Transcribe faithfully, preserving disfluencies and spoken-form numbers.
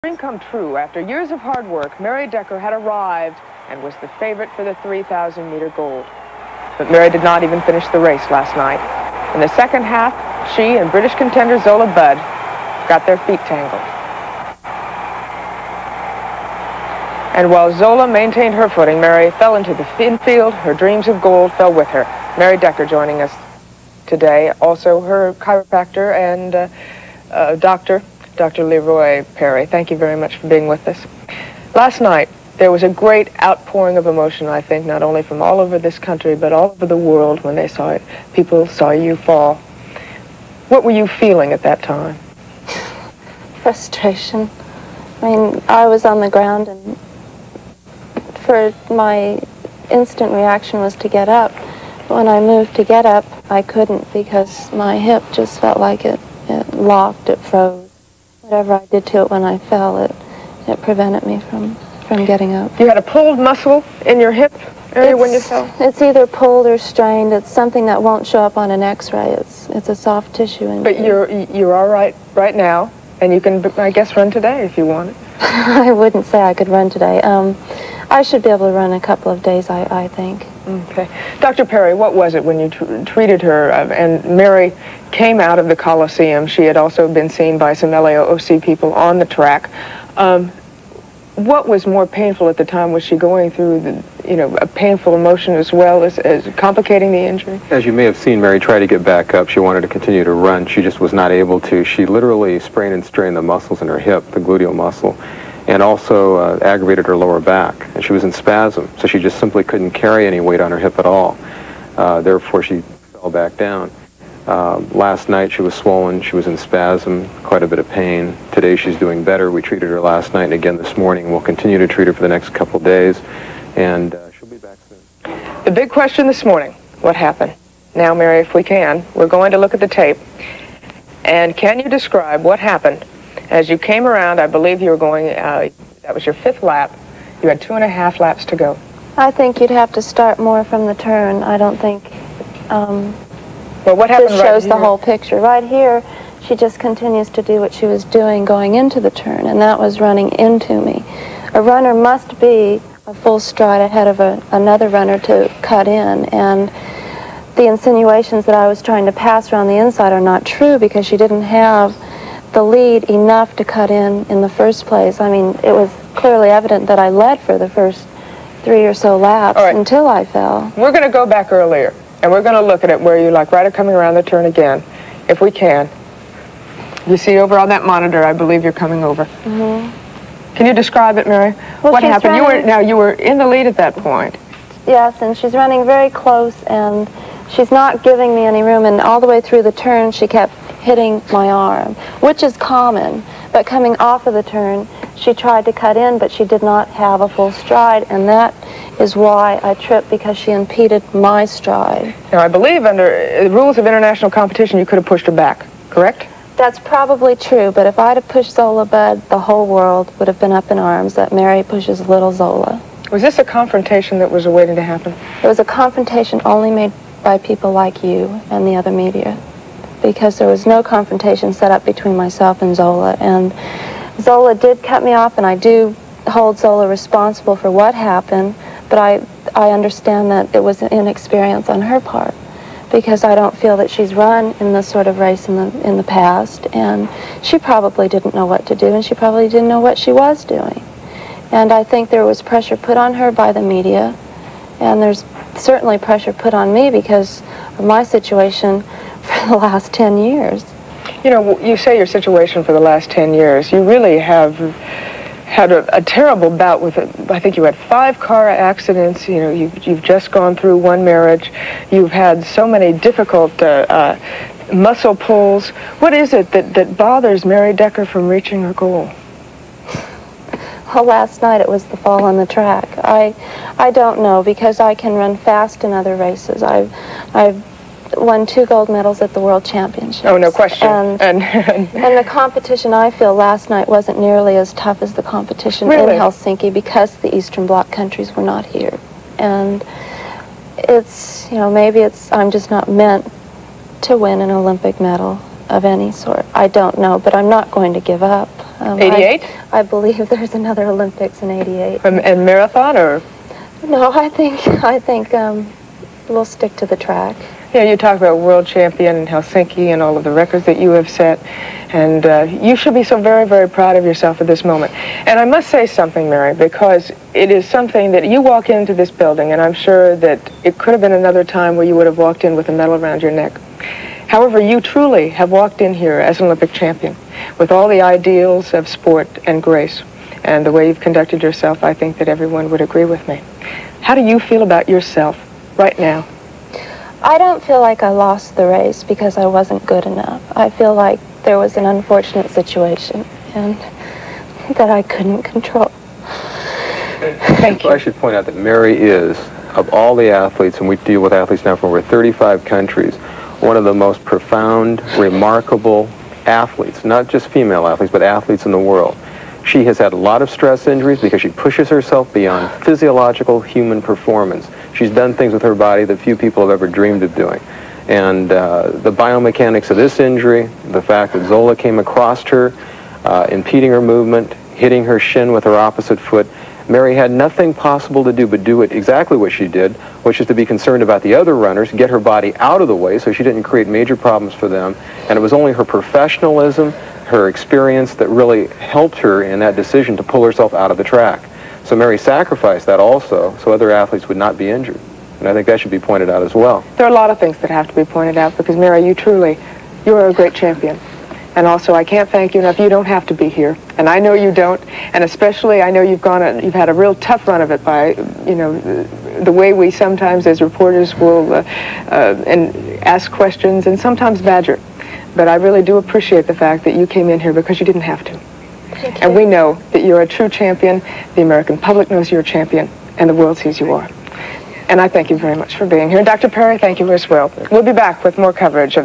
Dream come true. After years of hard work, Mary Decker had arrived and was the favorite for the three thousand meter gold. But Mary did not even finish the race last night. In the second half, she and British contender Zola Budd got their feet tangled. And while Zola maintained her footing, Mary fell into the infield. Her dreams of gold fell with her. Mary Decker joining us today, also her chiropractor and uh, uh, doctor, Doctor Leroy Perry. Thank you very much for being with us. Last night, there was a great outpouring of emotion, I think, not only from all over this country, but all over the world when they saw it. People saw you fall. What were you feeling at that time? Frustration. I mean, I was on the ground, and for my instant reaction was to get up. When I moved to get up, I couldn't because my hip just felt like it, it locked, it froze. Whatever I did to it when I fell, it, it prevented me from, from getting up. You had a pulled muscle in your hip area it's, when you fell? It's either pulled or strained. It's something that won't show up on an x-ray. It's, it's a soft tissue injury. But you're, you're all right right now, and you can, I guess, run today if you want it. I wouldn't say I could run today. Um, I should be able to run a couple of days, I, I think. Okay. Doctor Perry, what was it when you tr treated her uh, and Mary came out of the Coliseum? She had also been seen by some L A O C people on the track. Um, what was more painful at the time? Was she going through the, you know, a painful emotion as well as, as complicating the injury? As you may have seen, Mary tried to get back up. She wanted to continue to run. She just was not able to. She literally sprained and strained the muscles in her hip, the gluteal muscle, and also uh, aggravated her lower back. And she was in spasm, so she just simply couldn't carry any weight on her hip at all. Uh, therefore, she fell back down. Uh, last night, she was swollen. She was in spasm, quite a bit of pain. Today, she's doing better. We treated her last night and again this morning. We'll continue to treat her for the next couple days, and uh, she'll be back soon. The big question this morning, what happened? Now, Mary, if we can, we're going to look at the tape. And can you describe what happened as you came around? I believe you were going, uh, that was your fifth lap. You had two and a half laps to go. I think you'd have to start more from the turn. I don't think um, well, what happened this right shows here? the whole picture. Right here, she just continues to do what she was doing going into the turn, and that was running into me. A runner must be a full stride ahead of a, another runner to cut in, and the insinuations that I was trying to pass around the inside are not true because she didn't have the lead enough to cut in in the first place. I mean, it was clearly evident that I led for the first three or so laps right until I fell. We're going to go back earlier, and we're going to look at it where you like right at coming around the turn again, if we can. You see over on that monitor, I believe you're coming over. Mm-hmm. Can you describe it, Mary? Well, what happened? Running, you were now you were in the lead at that point. Yes, and she's running very close, and she's not giving me any room, and all the way through the turn, she kept hitting my arm, which is common, but coming off of the turn, she tried to cut in, but she did not have a full stride, and that is why I tripped, because she impeded my stride. Now, I believe under the rules of international competition, you could have pushed her back, correct? That's probably true, but if I'd have pushed Zola Budd, the whole world would have been up in arms that Mary pushes little Zola. Was this a confrontation that was waiting to happen? It was a confrontation only made by people like you and the other media, because there was no confrontation set up between myself and Zola, and Zola did cut me off, and I do hold Zola responsible for what happened, but I, I understand that it was inexperience on her part, because I don't feel that she's run in this sort of race in the, in the past, and she probably didn't know what to do, and she probably didn't know what she was doing. And I think there was pressure put on her by the media, and there's certainly pressure put on me because of my situation for the last ten years. You know, you say your situation for the last ten years. You really have had a, a terrible bout with it. I think you had five car accidents. You know, you've, you've just gone through one marriage. You've had so many difficult uh, uh, muscle pulls. What is it that, that bothers Mary Decker from reaching her goal? Well, last night it was the fall on the track. I, I don't know, because I can run fast in other races. I've, I've won two gold medals at the World Championships. Oh, no question. And, and, and the competition, I feel, last night wasn't nearly as tough as the competition really? in Helsinki, because the Eastern Bloc countries were not here. And it's, you know, maybe it's, I'm just not meant to win an Olympic medal of any sort. I don't know, but I'm not going to give up. Um, eighty-eight? I, I believe there's another Olympics in eighty-eight. Um, and marathon, or? No, I think I think um, we'll stick to the track. Yeah, you talk about world champion in Helsinki and all of the records that you have set, and uh, you should be so very, very proud of yourself at this moment. And I must say something, Mary, because it is something that you walk into this building, and I'm sure that it could have been another time where you would have walked in with a medal around your neck. However, you truly have walked in here as an Olympic champion with all the ideals of sport and grace. And the way you've conducted yourself, I think that everyone would agree with me. How do you feel about yourself right now? I don't feel like I lost the race because I wasn't good enough. I feel like there was an unfortunate situation and that I couldn't control. Thank you. I should point out that Mary is, of all the athletes, and we deal with athletes now from over thirty-five countries, one of the most profound, remarkable athletes, not just female athletes, but athletes in the world. She has had a lot of stress injuries because she pushes herself beyond physiological human performance. She's done things with her body that few people have ever dreamed of doing. And uh, the biomechanics of this injury, the fact that Zola came across her, uh, impeding her movement, hitting her shin with her opposite foot, Mary had nothing possible to do but do it exactly what she did, which is to be concerned about the other runners, get her body out of the way so she didn't create major problems for them. And it was only her professionalism, her experience that really helped her in that decision to pull herself out of the track. So Mary sacrificed that also so other athletes would not be injured. And I think that should be pointed out as well. There are a lot of things that have to be pointed out because, Mary, you truly, you are a great champion. And also, I can't thank you enough. You don't have to be here. And I know you don't. And especially, I know you've gone, a, you've had a real tough run of it by, you know, the, the way we sometimes as reporters will uh, uh, and ask questions and sometimes badger. But I really do appreciate the fact that you came in here because you didn't have to. Thank you. And we know that you're a true champion. The American public knows you're a champion. And the world sees you are. And I thank you very much for being here. Doctor Perry, thank you as well. We'll be back with more coverage of